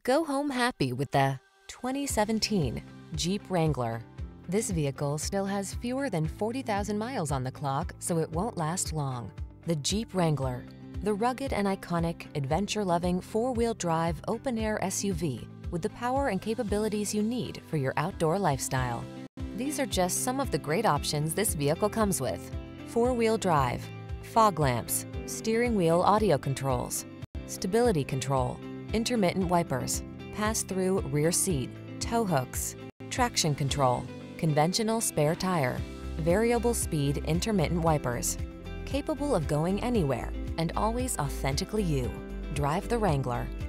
Go home happy with the 2017 Jeep Wrangler. This vehicle still has fewer than 40,000 miles on the clock, so it won't last long. The Jeep Wrangler, the rugged and iconic, adventure-loving four-wheel drive open-air SUV with the power and capabilities you need for your outdoor lifestyle. These are just some of the great options this vehicle comes with: four-wheel drive, fog lamps, steering wheel audio controls, stability control, intermittent wipers, pass-through rear seat, tow hooks, traction control, conventional spare tire, variable speed intermittent wipers. Capable of going anywhere and always authentically you. Drive the Wrangler.